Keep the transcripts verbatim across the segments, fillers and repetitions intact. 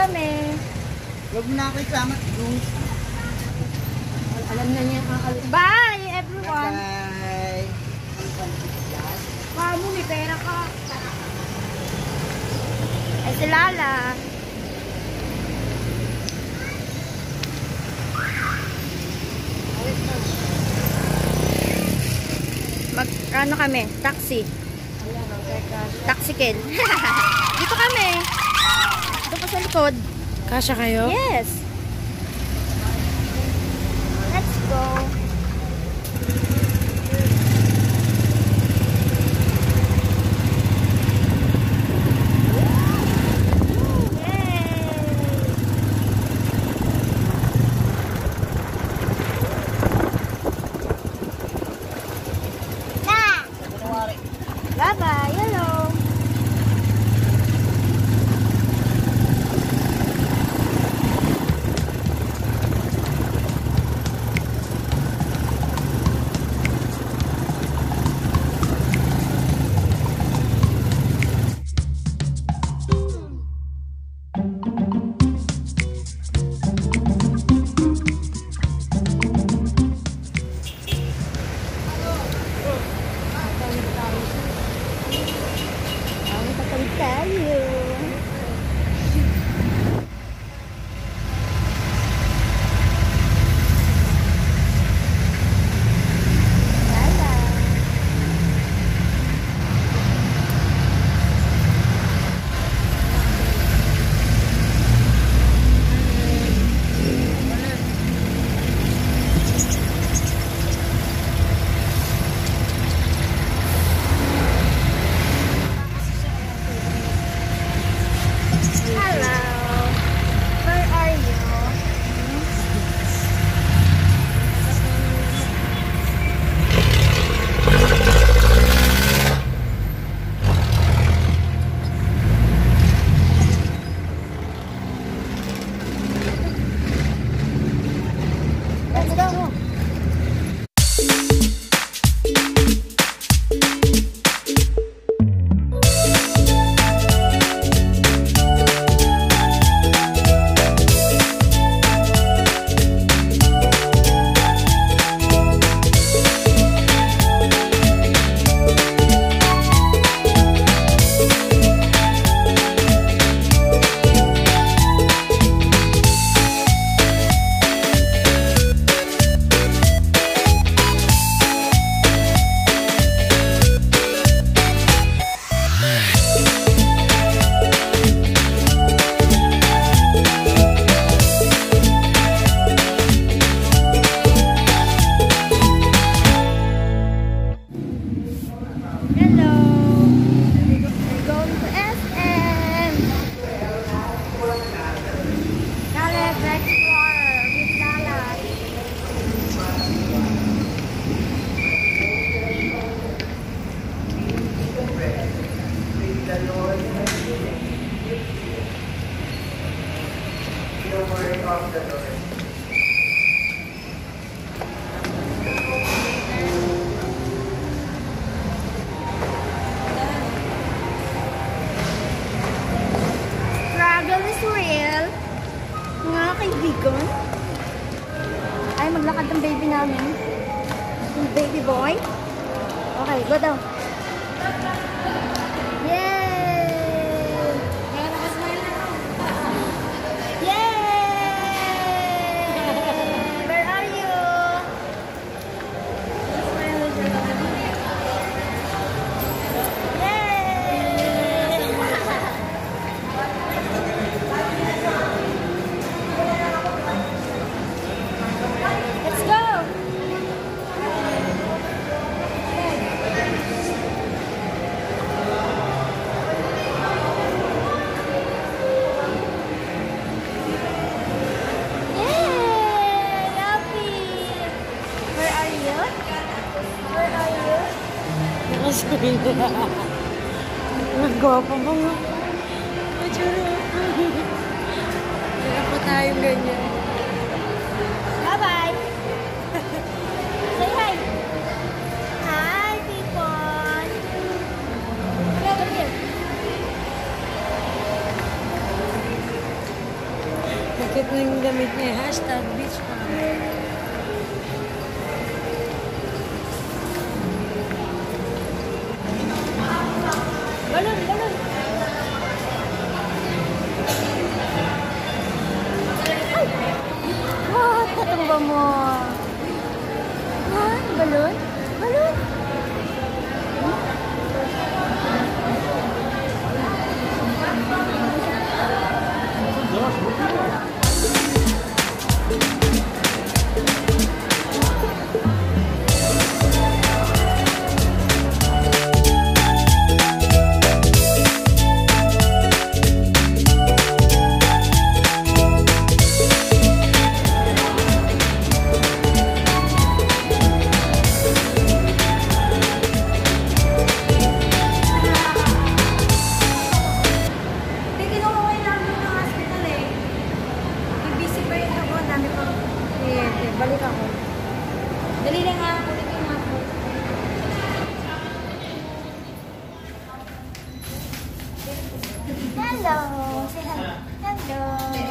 kami. Huwag mo na ako isama. Alam na niya. Bye, everyone. Bye. Mamo, may pera ka. Ay, si Lala. Mag, ano kami? Taxi. Taxi kel. Dito kami. Dito sa likod. Kasya kayo? Yes. Let's go. Bye-bye. Hello. Struggle is real. Mga kaibigan. Ay, maglakad ng baby namin. Yung baby boy. Okay, go down. Yay! Yay! Where are you? Let's go! Nagwapo ba nga? Kaya po tayong ganyan. Bye-bye! Say hi! Hi, people! Come over here. Eh, hashtag beach camp. Balon, balon. Ay! What? Natumba mo. What? Balon? Balon? Balik ako. Dali lang nga. Balik yung ako. Hello. Say hello. Hello.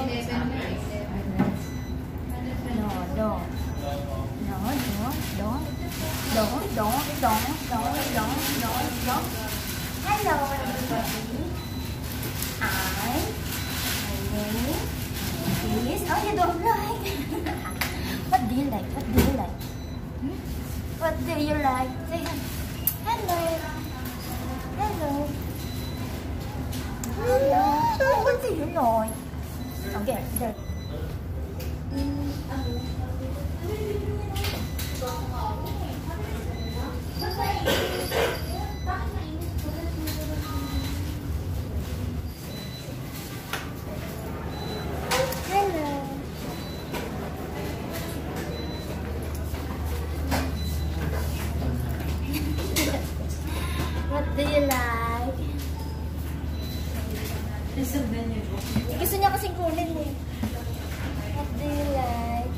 No, no. No, no, no. No, no, no, no, no, no, no. Hello, everybody. I, my name is, oh, you don't like. What do you like? What do you like? Hmm? What do you like? Say hello. Hello. Hello. Oh, what do you like? Okay, there. What do you like? Gusto niya kasing kunin eh. What do you like?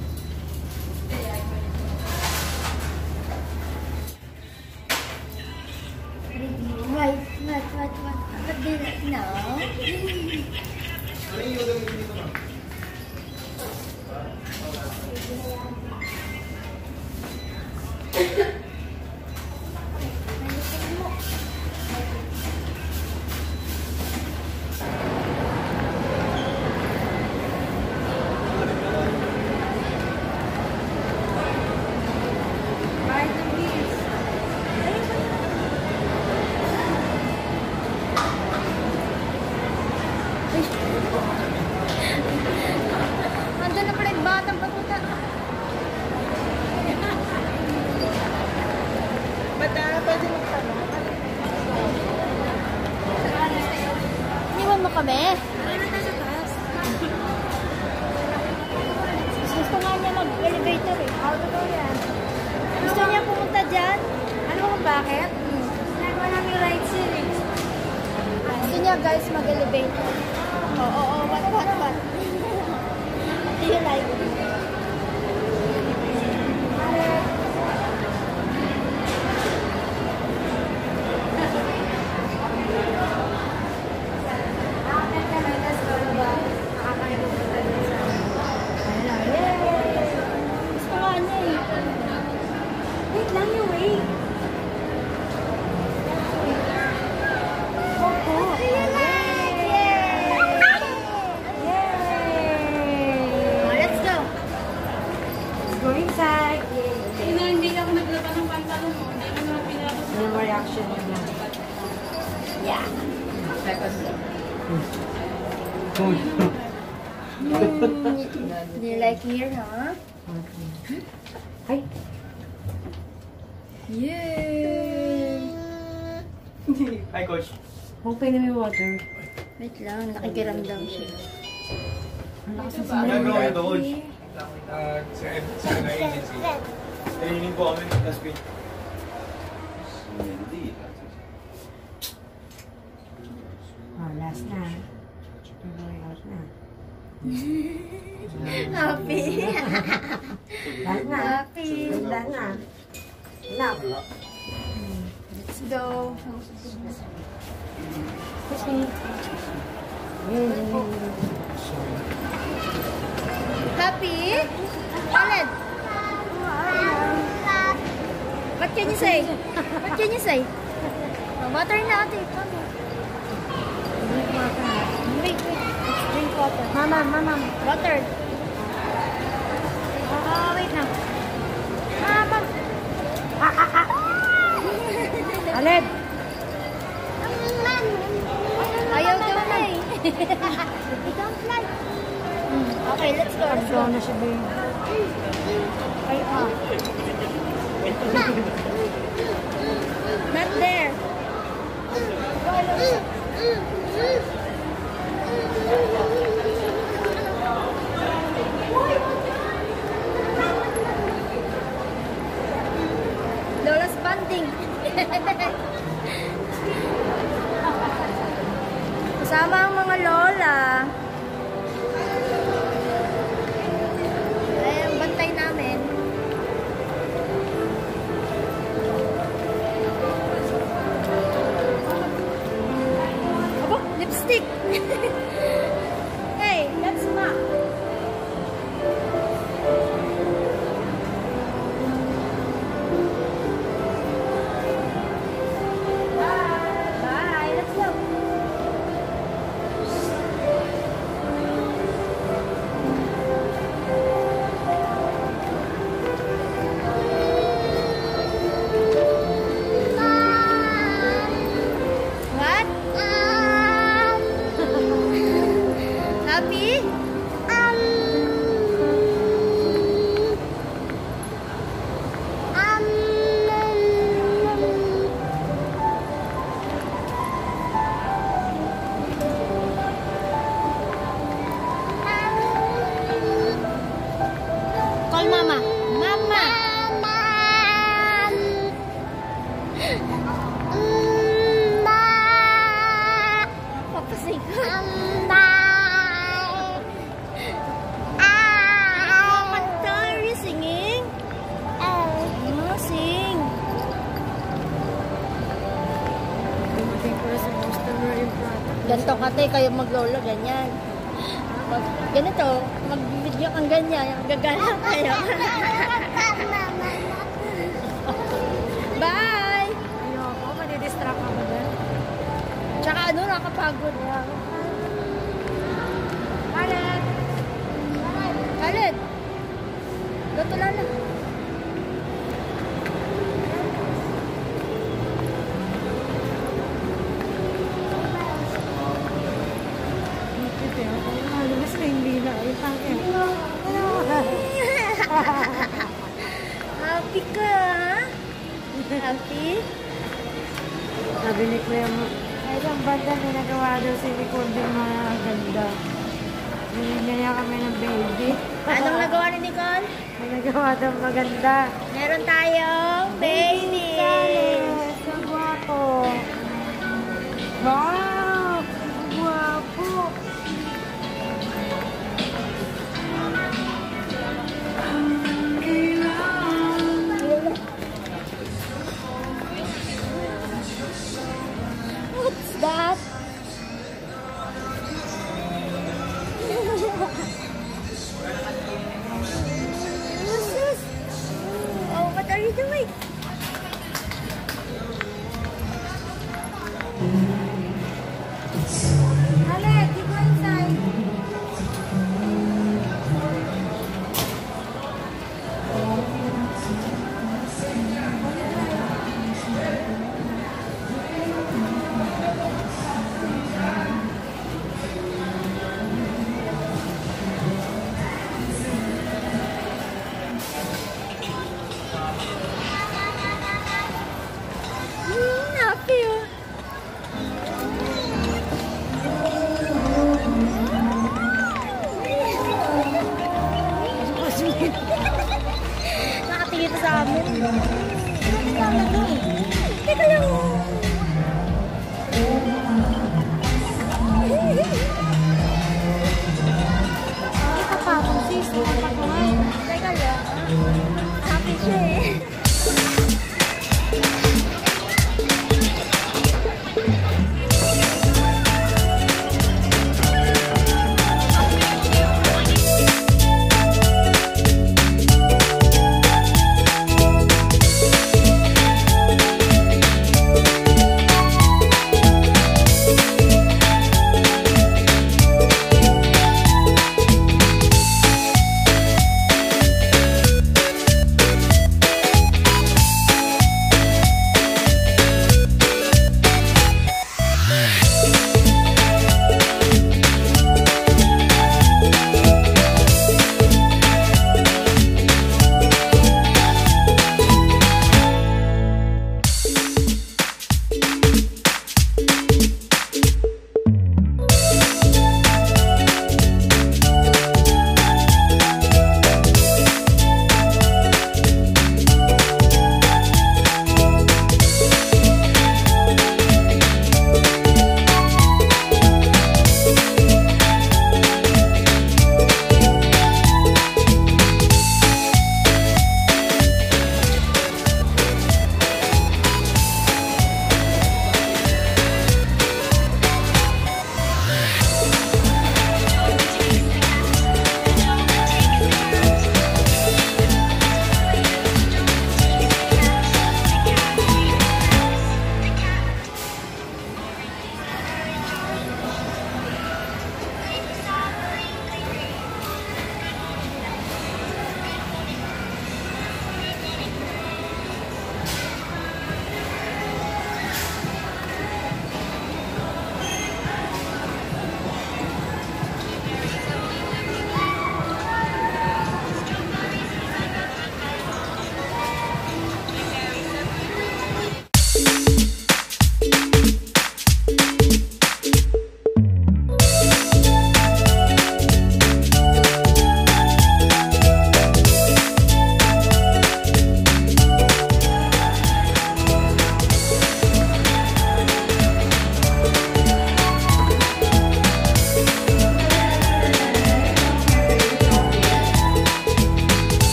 What? What? What? What? What do you like? No? Andun na pala yung batang patuta. Bata, pwede magtanong. Iniwan mo kami? Ano na sa taas? Gusto nga niya mag-elevator eh. Auto daw yan. Gusto niya pumunta dyan. Ano kung bakit? Hmm. Nagawa namin rides yun eh. Gusto niya guys mag-elevator. Oo, oo, oo. What, what, what? What do you like? Gusto nga niya eh. Wait lang yung wait. Opo. What do you like? Yay! Yay! Let's go. Let's go inside. Ina, hindi ako naglaba ng pantalon mo. Hindi ko naman pinapos. Ano yung reaction niya? Yeah. Mm. Do you like here, huh? Ay! Yay! Hi, Coach. Open na may water. Wait lang, nakikiramdam siya. Ang lakas ng Yan, sinabi. bro, ito, Coach. Uh, sa sa na agency. Training po kami. Last week. Oh, last na. Going out na. Happy! Last na. Happy! Last na. Now. Let's go! Push me. Mm. Happy! Happy? Khaled? What can you say? What can you say? Oh, water na ate. Drink water. Wait, wait. Let's drink water. Mama, mama. Water. Oh, wait na. Mama. Ah, ah, ah. Khaled. Ayaw daw na eh. Okay, let's go. Let's go na siya, babe. Ay, ah. Not there. Lola's banding. Kasama ang mga lola. Ay, ang bantay namin. Aba, lipstick. Hey, that's Ma. Bye. Let's go. What? Happy? Call Mama. Mama. Papasay ko. Oh, kanta. Are you singing? Oh, sing. Ganito kate, kayo maglolo, ganyan. Mag, ganito, mag-video kang ganyan, gagana kayo. Bye! Ayoko, madidistract ako dyan. Tsaka ano, nakapagod. Khaled! Khaled! Gato lala. Malabas na yung lila. Ay, pangin. Happy ka? Happy? Sabi ni Kuya mo, ay, isang banda may nagawa daw si recording mga ganda. Binigyan niya kami ng baby. Anong nagawa ni Nicole? May nagawa daw maganda. Meron tayong baby! Khaled! Ang gwapo! Wow! Ang gwapo! What's that? What's this? Oh, what are you doing? Khaled, you go inside. Mm, happy oh. Nakatingin sa amin. Teka lang. Ito pa akong sis. Teka lang. Happy siya eh.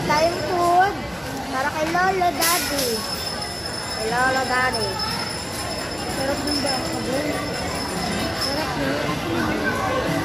tayong food. Para kay Lolo Daddy. Kay Lolo Daddy. Sarap ng baka. Sarap na.